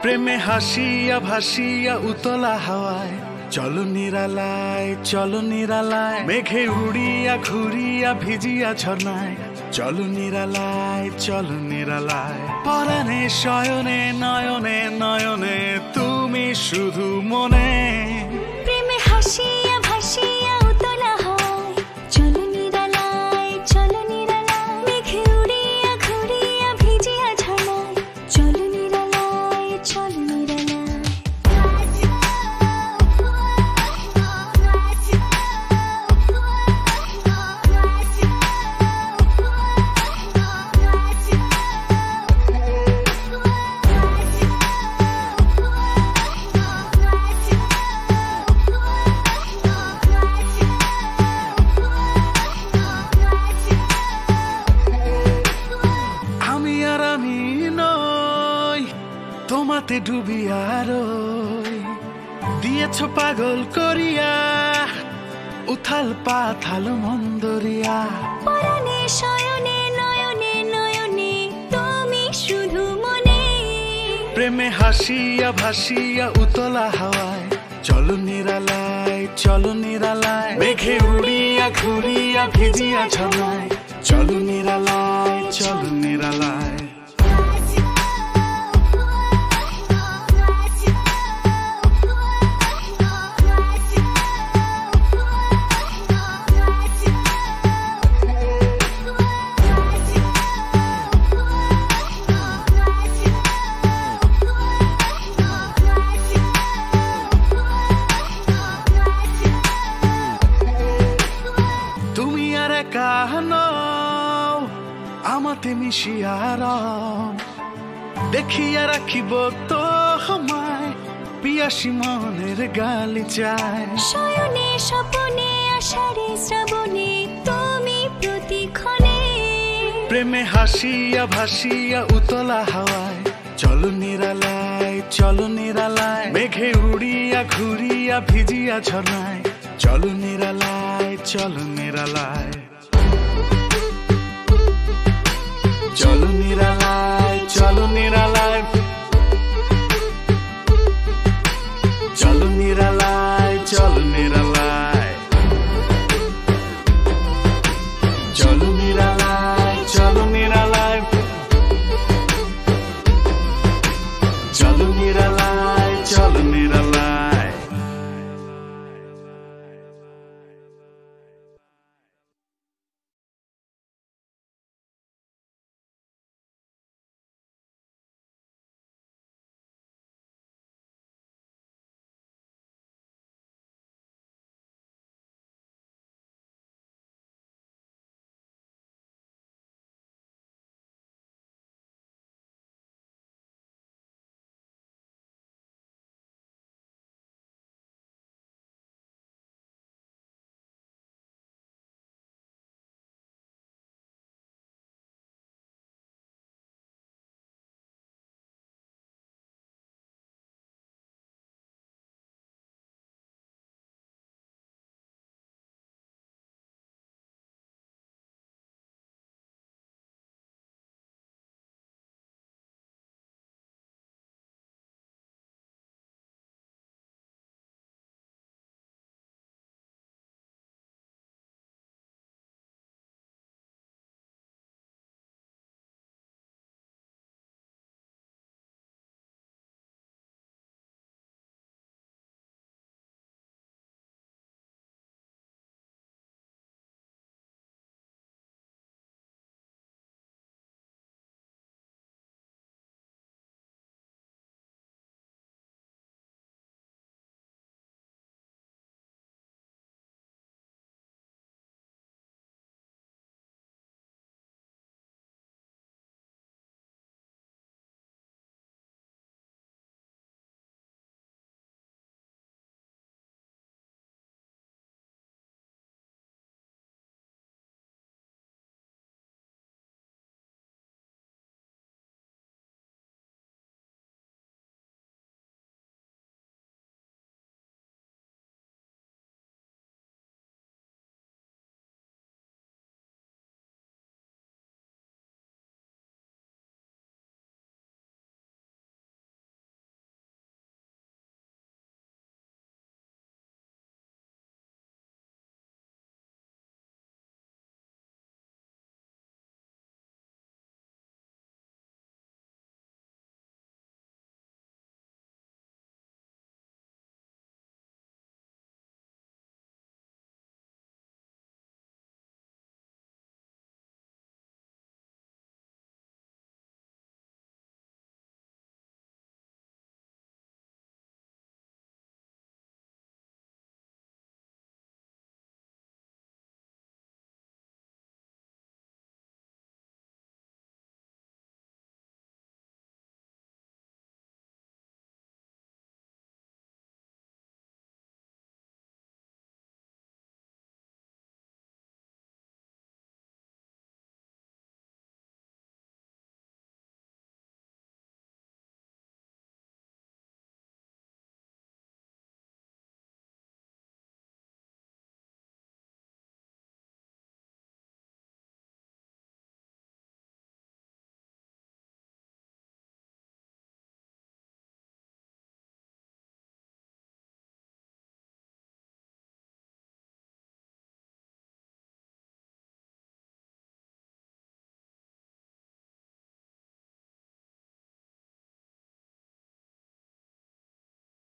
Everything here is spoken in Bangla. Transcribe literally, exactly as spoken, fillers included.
প্রেমে হাসিয়া ভাসিয়া উতলা হাওয়ায় চলো নিরালায় চলো নিরালায় মেঘে উড়িয়া ঘুরিয়া ভিজিয়া ঝর্ণায় চলো নিরালায় চলো নিরালায় পরাণে শয়নে নয়নে নয়নে তুমি শুধু মনে প্রেমে হাসিয়া ভাসিয়া উতলা হাওয়ায় চলো নিরালায় চলো নিরালায় মেঘে উড়িয়া ঘুরিয়া ভিজিয়া ঝর্ণায় চলো নিরালায় চলো নিরালায় তোমাতে ডুবিয়া রই দিয়েছো পাগল করিয়া উথাল পাথাল মন্দরিয়া পরাণে শয়নে নয়নে নয়নে তুমি শুধু মনে প্রেমে হাসিয়া ভাসিয়া উতলা হাওয়ায় চলো নিরালায় চলো নিরালায় মেঘে উড়িয়া ঘুরিয়া ভিজিয়া ঝর্ণায় চলো নিরালায় চলো নিরালায় আমাতে মিশিয়ার দেখিয়া রাখিব তো আমায় পিয়াসী মনের গালিচায় শয়নে স্বপনে আষাঢ়ে শ্রাবণে তুমি প্রতিক্ষণে প্রেমে হাসিয়া ভাসিয়া উতলা হাওয়ায় চলো নিরালায় চলো নিরালায় মেঘে উড়িয়া ঘুরিয়া ভিজিয়া ঝর্ণায় চলো নিরালায় চলো নিরালায় চলো নিরালায় চলো নিরালায় চলো